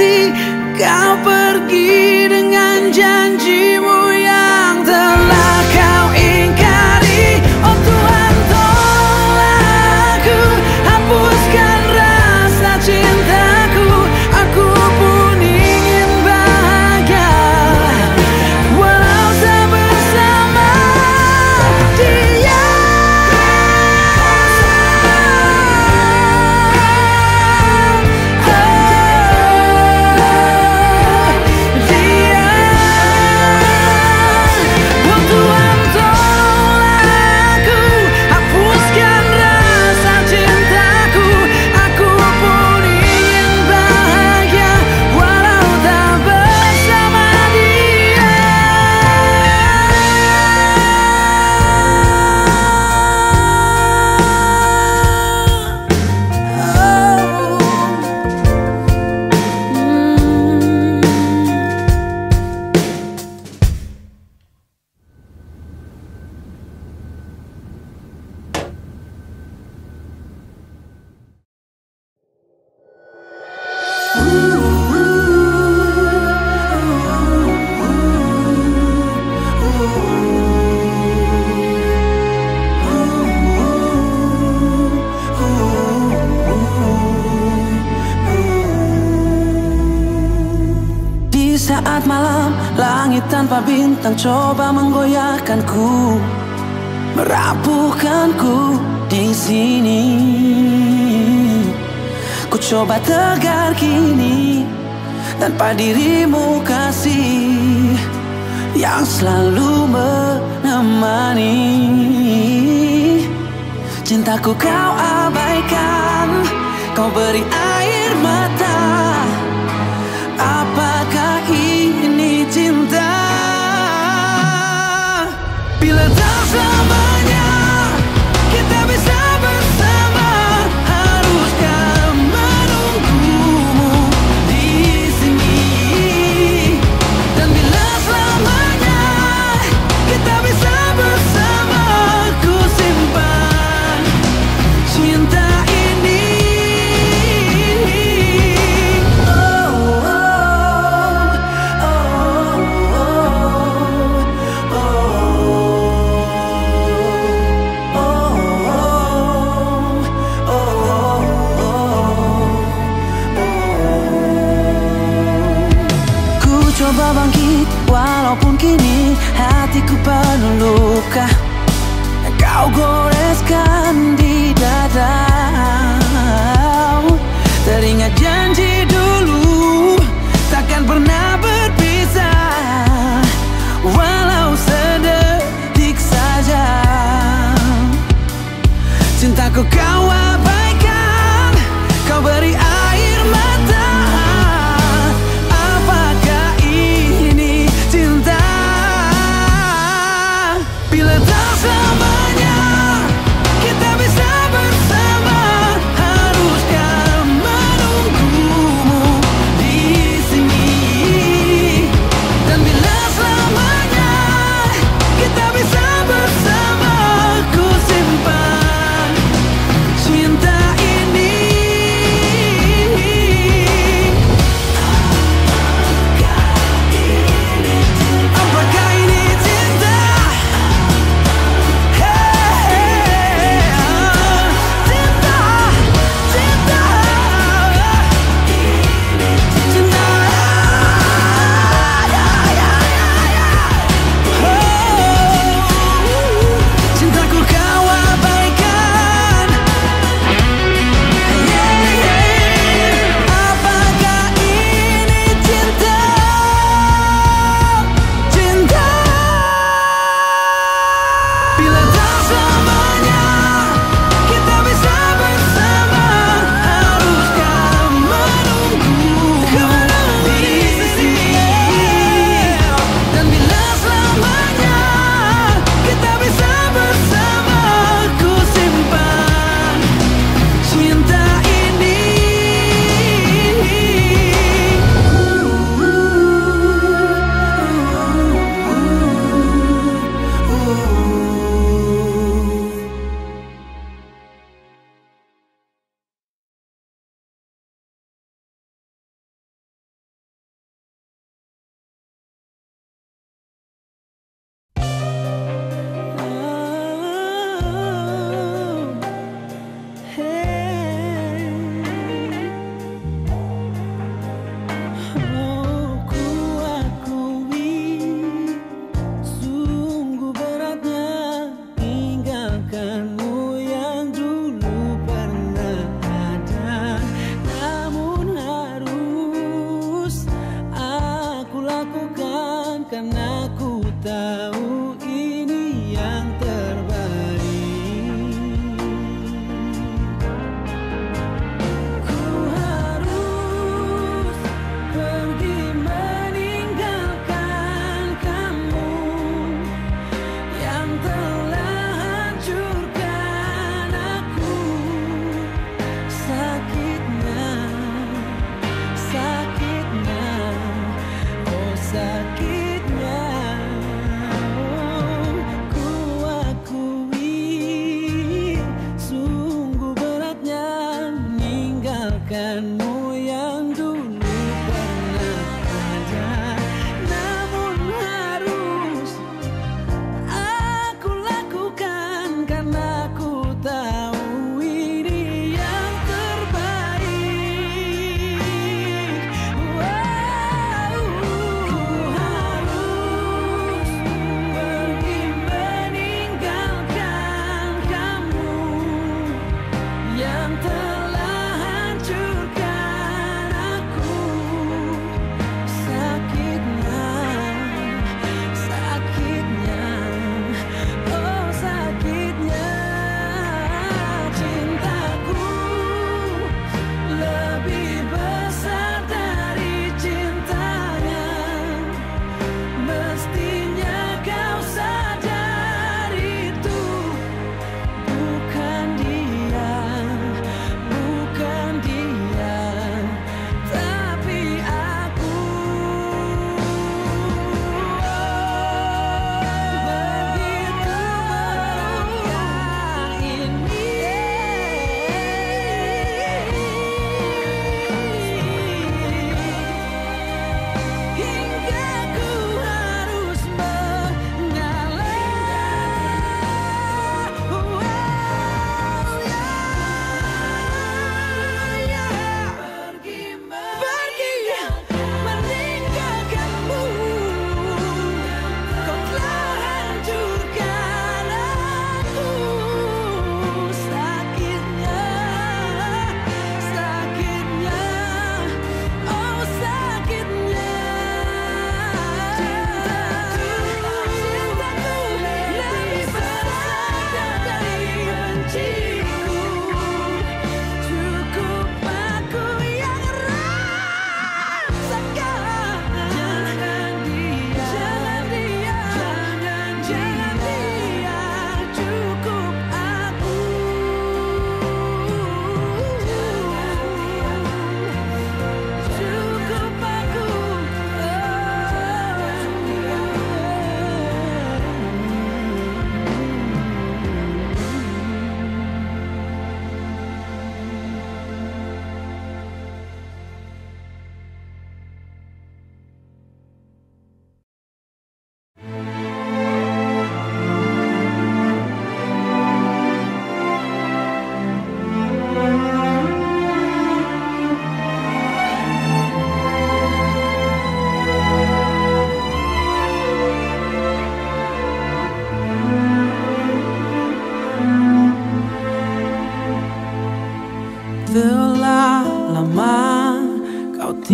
hati. Kau pergi dengan janjimu yang telah kau ingkari. Oh Tuhan, tolong aku, hapuskan rasa cintaku. Aku pun ingin bahagia, walau tak bersama dia. Di saat malam, langit tanpa bintang coba menggoyahkanku, merapuhkanku di sini. Ku coba tegar kini tanpa dirimu kasih yang selalu menemani. Cintaku kau abaikan, kau beri air mata. Apakah ini cinta? Bila tak selamanya kita bisa bersama, haruskah menunggumu di sini? Dan bila selamanya kita bisa bersama, ku simpan cinta ini. Coba bangkit walaupun kini hatiku penuh luka. Kau goreskan di dada. Teringat janji dulu takkan pernah berpisah, walau sedetik saja. Cintaku kau abaikan, kau beri air mata. Bila tak selamanya kita bisa bersama, haruskah menunggumu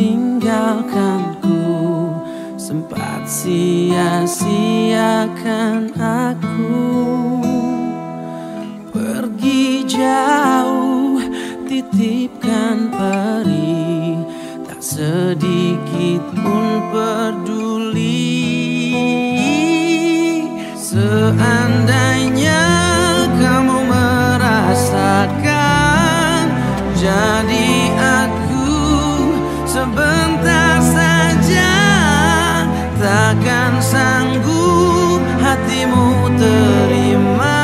tinggalkanku, sempat sia-siakan aku. Pergi jauh, titipkan peri, tak sedikit pun peduli. Seandainya kamu merasakan jadi aku sebentar saja, takkan sanggup hatimu terima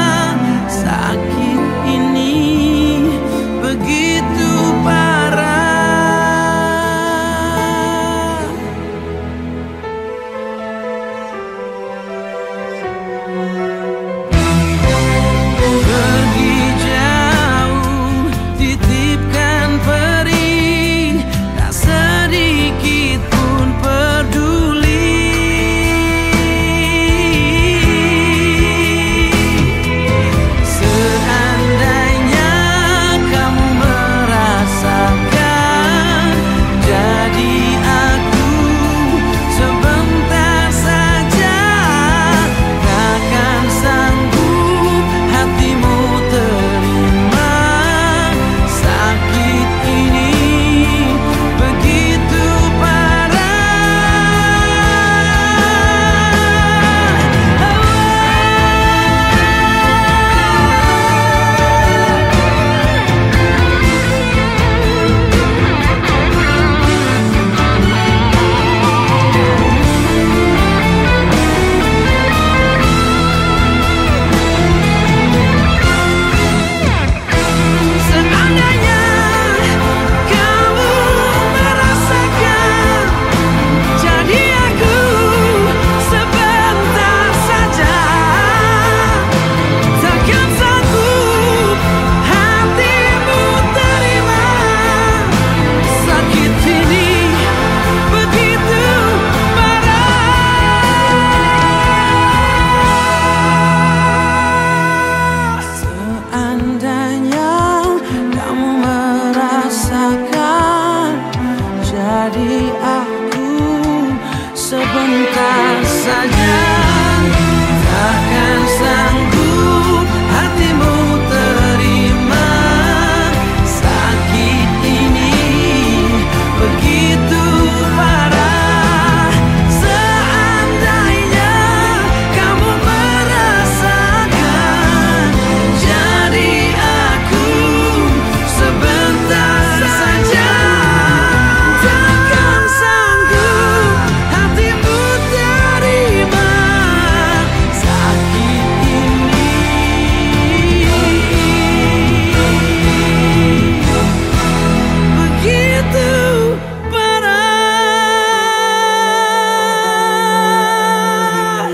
sakit ini begitu parah. Pergi jauh, titipkan peri, tak sedikit pun peduli. Seandainya kamu merasakan jadi aku sebentar saja, takkan sanggup hatimu terima sakit ini begitu Seandainya kamu merasakan jadi aku sebentar saja, takkan sanggup hatimu terima sakit ini begitu parah. Seandainya kamu merasakan jadi aku sebentar saja, takkan sanggup hatimu terima sakit ini begitu parah. Seandainya kamu merasakan jadi aku sebentar saja, takkan sanggup hatimu terima sakit ini begitu parah.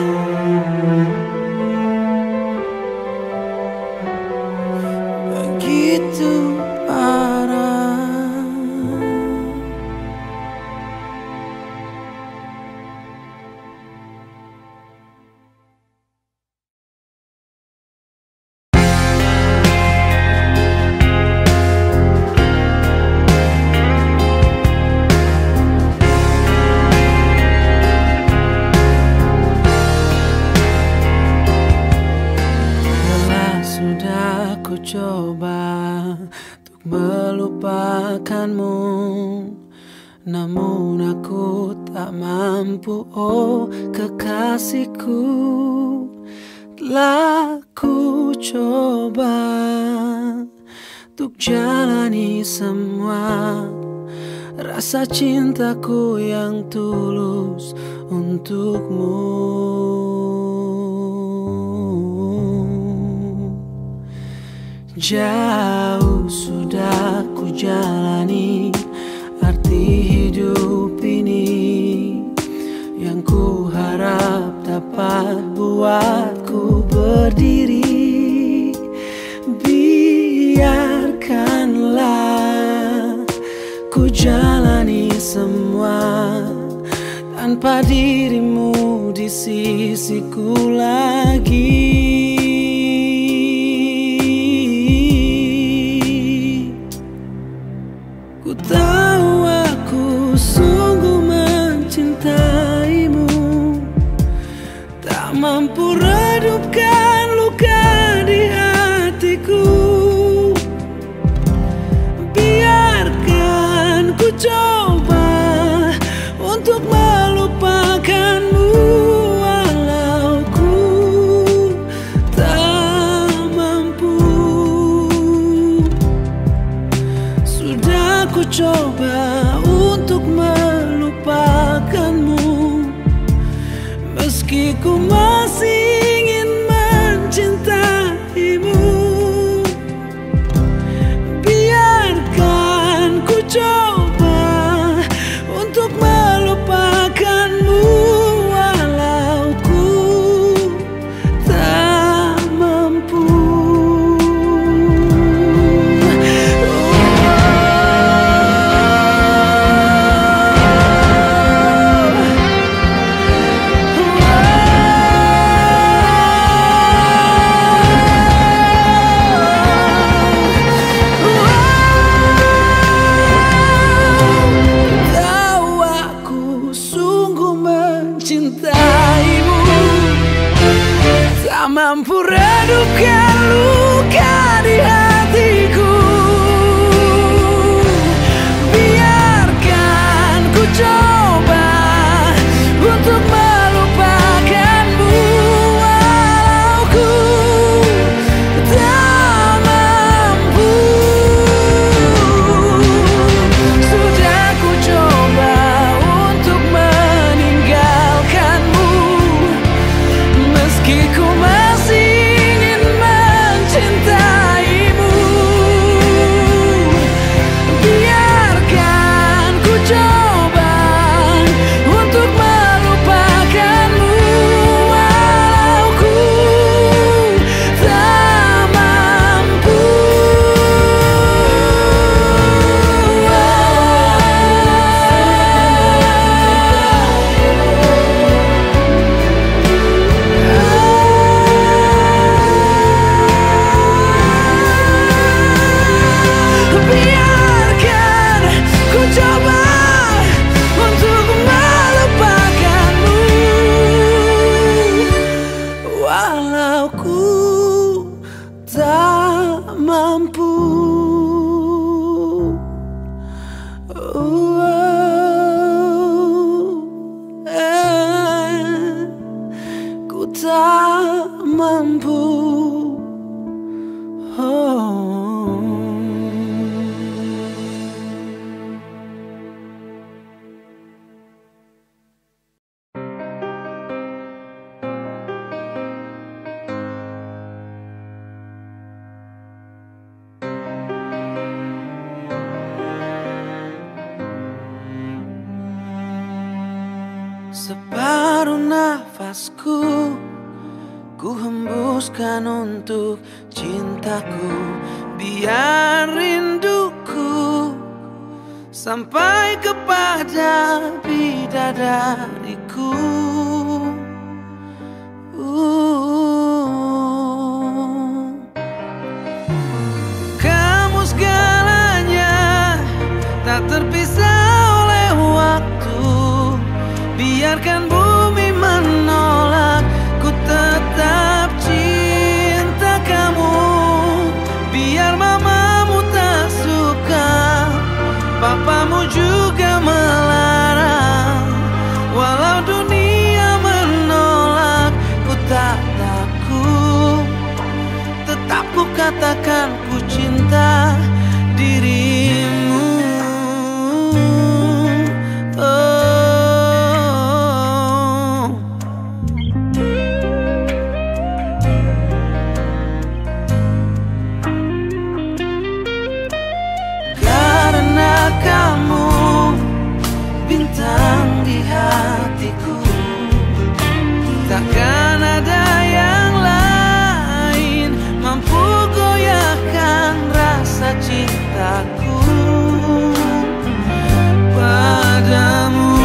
Begitu parah. Lelah sudah ku coba untuk melupakanmu, namun aku tak mampu, oh kekasihku. Telah ku coba untuk jalani semua rasa cintaku yang tulus untukmu. Jauh sudah ku jalani arti hidup ini, yang ku harap dapat buatku berdiri. Biarkanlah ku jalani semua tanpa dirimu di sisiku lagi. Ku tahu aku meski ku masih ingin mencintaimu. Biarkan ku coba untuk melupakanmu, walau ku tak mampu. Tak mampu redupkan luka di hatiku. Biarkan ku coba untuk melupakanmu, walau ku tak mampu. Sudah ku coba untuk meninggalkanmu, meski ku masih ingin mencintaimu. Biarkan ku coba untuk melupakanmu, walau ku tak mampu. Biarkan ku coba untuk melupakanmu, walau ku tak mampu. Ku tak mampu. Separuh nafasku ku hembuskan untuk cintaku. Biar rinduku sampai kepada bidadariku. Kamu segalanya, tak terpisah oleh waktu. Biarkan bumi menolak, ku tetap cinta kamu. Biar mamamu tak suka, papamu juga melarang. Walau dunia menolak, ku tak takut. Tetap ku katakan ku cinta dirimu. Kamu bintang di hatiku, takkan ada yang lain mampu goyahkan rasa cintaku padamu.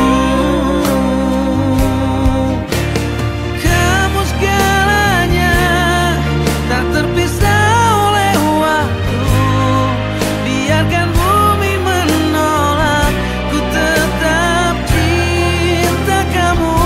Kamu segalanya, tak terpisah oleh waktu. Biarkan bumi menolak, ku tetap cinta kamu.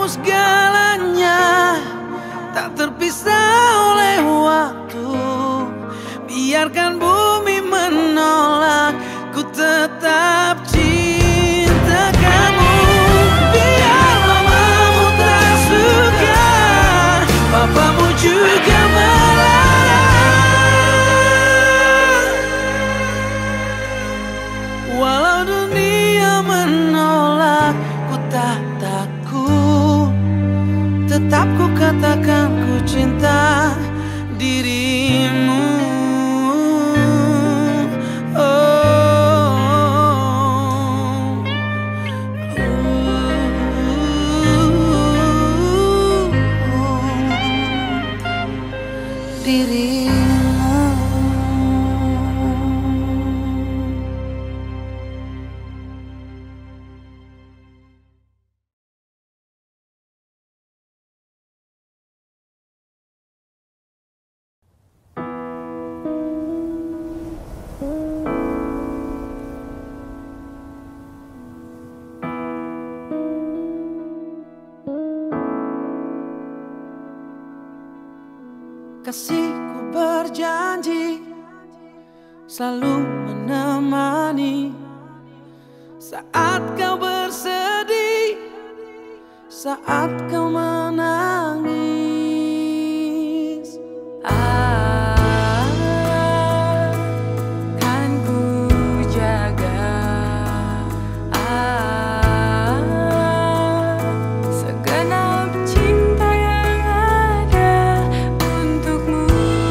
kamu segalanya, tak terpisah oleh waktu. Biarkan bumi menolak, ku tetap cinta kamu. Biar mamamu tak suka, papamu juga melarang. Walau dunia menolak, ku tak takut. Tetap ku katakan ku cinta dirimu. Kasihku berjanji selalu menemani saat kau bersedih, saat kau menangis. Akan ku jaga segenap cinta yang ada untukmu.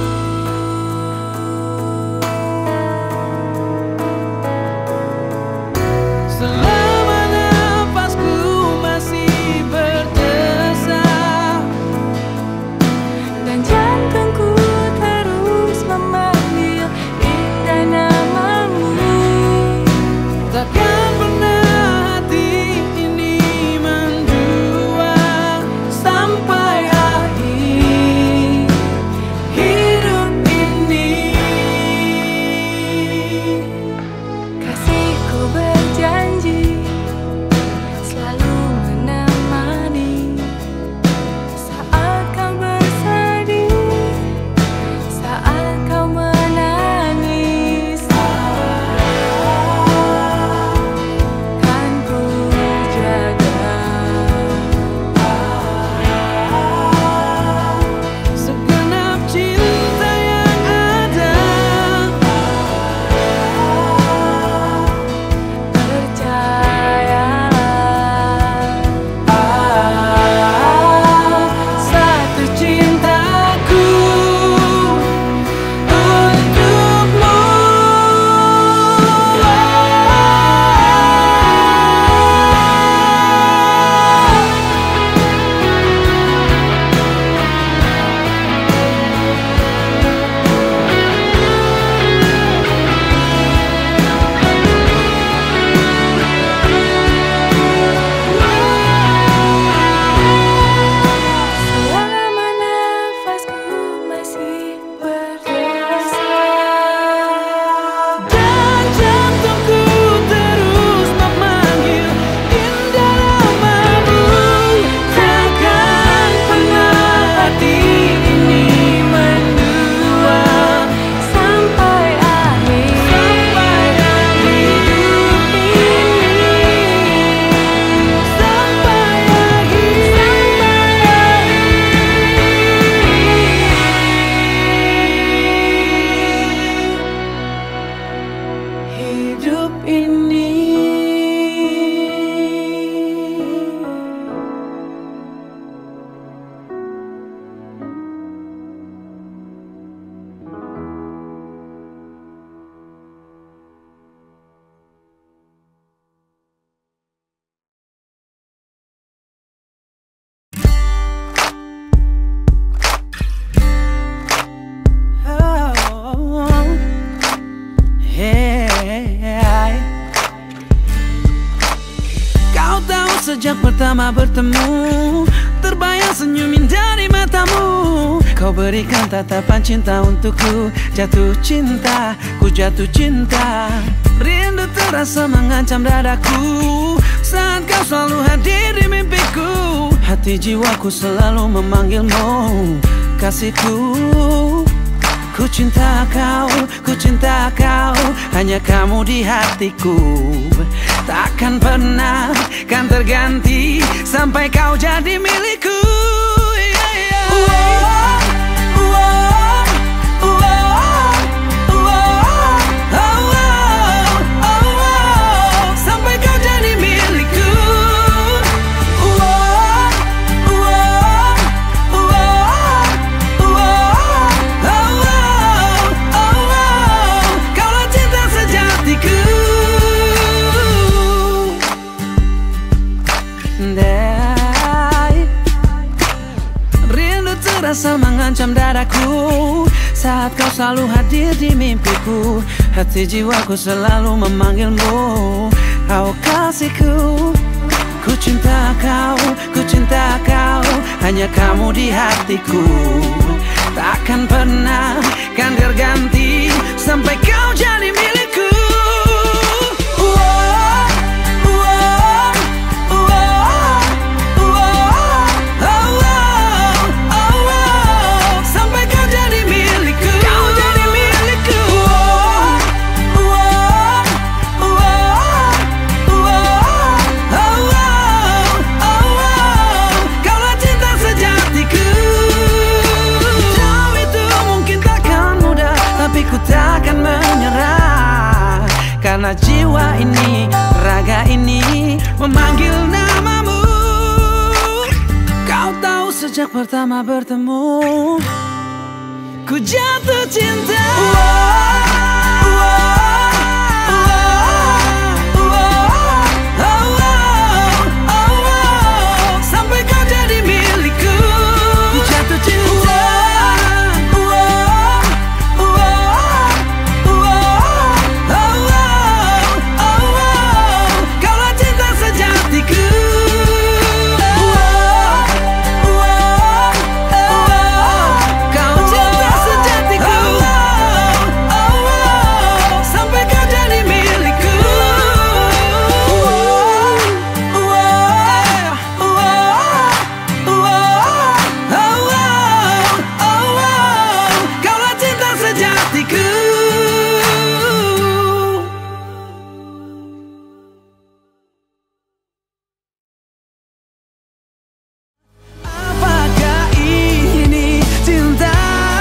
Selama nafasku masih berdesah Dan jantungku terus memanggil indah namamu. takkan pernah hati ini mendua sampai akhir hidup ini. Kasihku berjanji selalu menemani saat kau bersedih, saat kau menangis. Kan ku jaga Segenap cinta yang ada, percayalah, satu cintaku untukmu. selama nafasku masih berdesah. Dan jantungku terus memanggil indah namamu. Takkan pernah hati ini mendua Sampai akhir hidup ini. sampai akhir hidup ini. Kau tahu sejak pertama bertemu, terbayang senyumin dari matamu. Kau berikan tatapan cinta untukku, jatuh cinta, ku jatuh cinta. Rindu terasa mengancam dadaku saat kau selalu hadir di mimpiku. Hati Hati jiwaku selalu memanggilmu kasihku. Ku cinta kau, hanya kamu di hatiku. Takkan pernah kan terganti sampai kau jadi milikku. Sampai kau jadi milikku. Kaulah cinta sejatiku. Rindu terasa mengancam dadaku saat kau selalu hadir di mimpiku. Hati jiwaku selalu memanggilmu, oh kasihku. Ku cinta kau, hanya kamu di hatiku. Takkan pernah kan terganti sampai kau jadi milikku. Sampai kau jadi milikku. Kau jadi milikku. Kaulah cinta sejatiku. Tahu itu mungkin takkan mudah, tapi ku takkan menyerah. Karena jiwa ini, raga ini memanggil namamu. Kau tahu sejak pertama bertemu, ku jatuh cinta. Sampai kau jadi milikku, ku jatuh cinta. Kaulah cinta sejatiku. Kau cinta sejatiku. Sampai kau jadi milikku. Kaulah cinta sejatiku. Apakah ini cinta?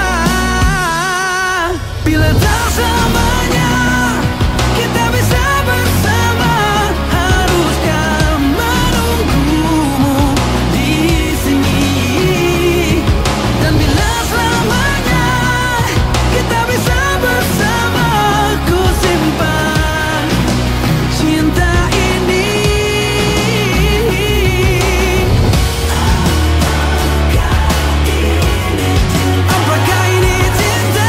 Bila tak selamanya kita bisa bersama, haruskah menunggumu di sini? Dan bila selamanya kita bisa bersama, ku simpan cinta ini. Apakah ini cinta?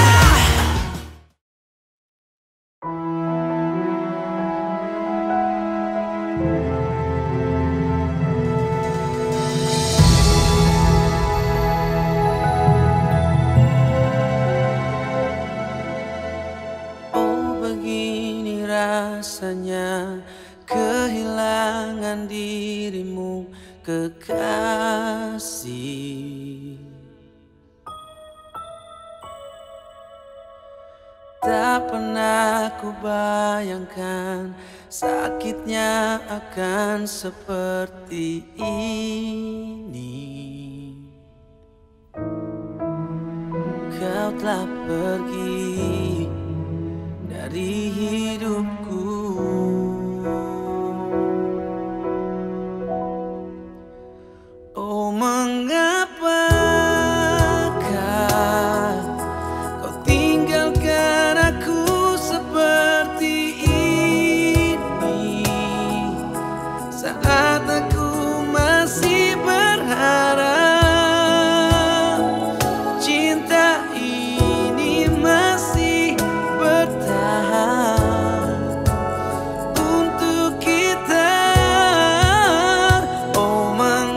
Oh, begini rasanya kehilangan dirimu, kekasih. Tak pernah ku bayangkan sakitnya akan seperti ini. Kau telah pergi dari hidupku. Oh, mengapakah kau tinggalkan aku seperti ini, saat aku masih berharap cinta ini masih bertahan untuk kita. Oh,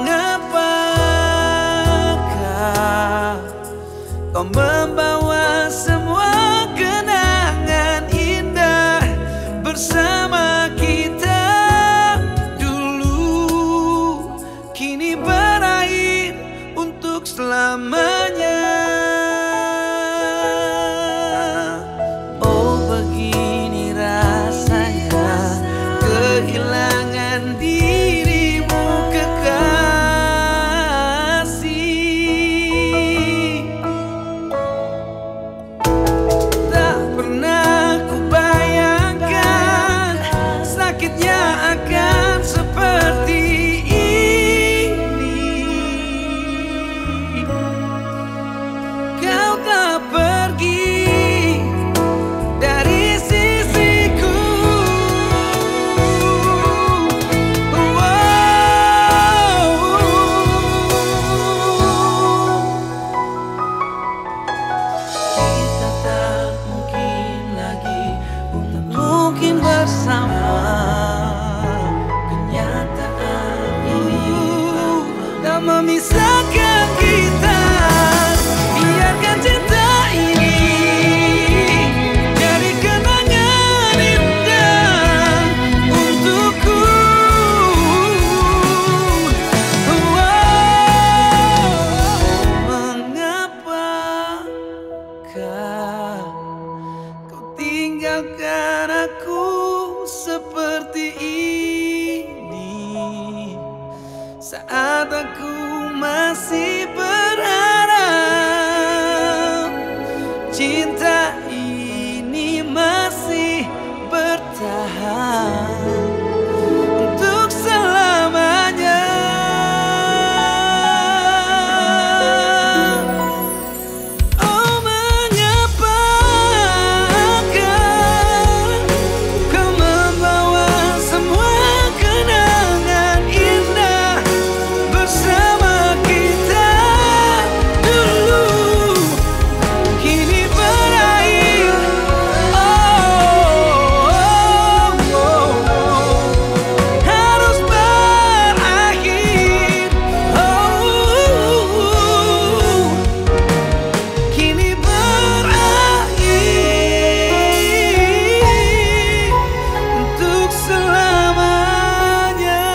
mengapakah kau membawa semua kenangan indah bersama kita dulu, kini berakhir selamanya. Oh, begini rasanya kehilangan dirimu kekasih. Tak pernah kubayangkan sakitnya akan seperti ini. Kau tak pergi dari sisiku. Kita tak mungkin lagi untuk mungkin bersama. Kenyataan ini tak memisahkan kita. Biarkan cinta ini jadi kenangan indah untukku. Mengapakah kau tinggalkan aku seperti ini saat aku masih berharap cinta ini masih bertahan untuk selamanya. Oh, mengapakah kau membawa semua kenangan indah bersama kita dulu kini berakhir. Harus berakhir. Kini berakhir untuk selamanya.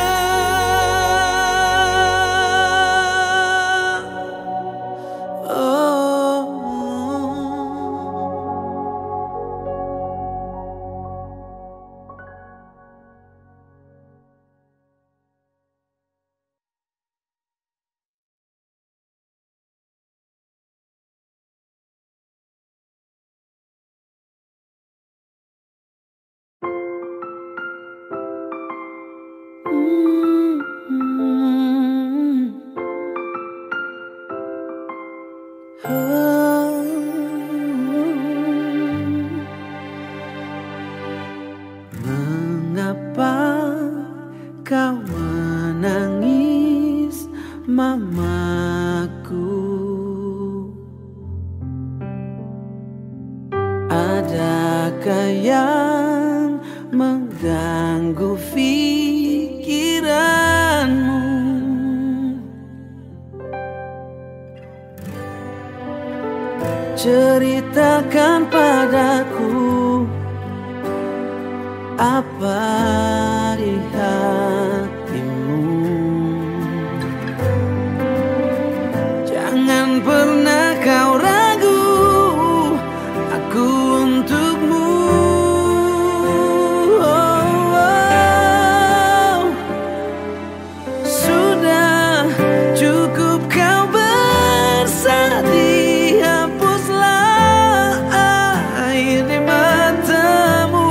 Mengapa kau menangis, mamaku? Adakah yang mengganggu pikiranmu? Ceritakan padaku apa di hatimu. Jangan pernah kau ragu aku untukmu. Sudah cukup kau bersedih, hapuslah air di matamu.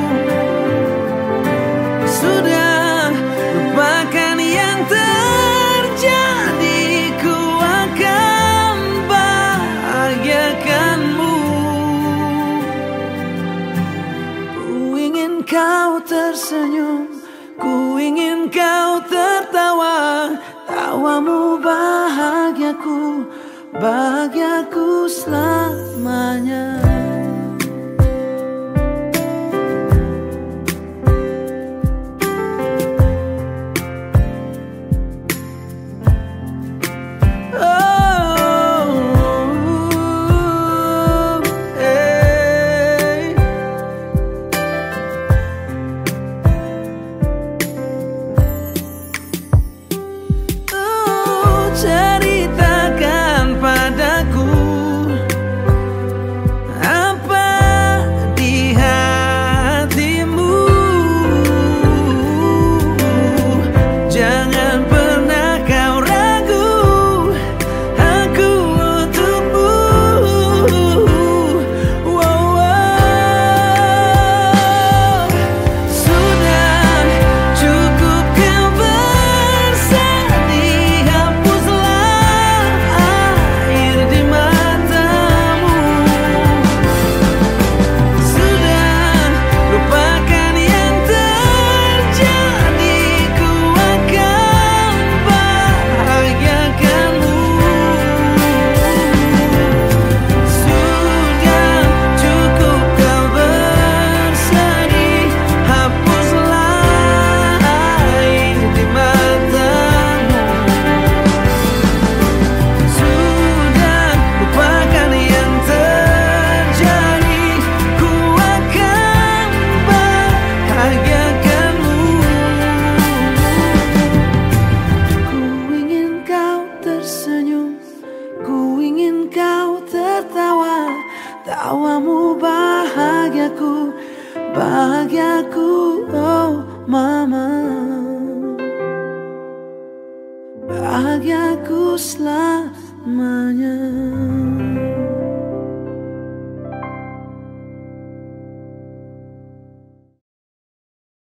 Sudah lupakan yang terjadi, ku akan bahagiakanmu. Ku ingin kau tersenyum, ku ingin kau tertawa. Tawamu bahagiaku, bahagiaku selamanya. Ceritakan bahagiaku selamanya.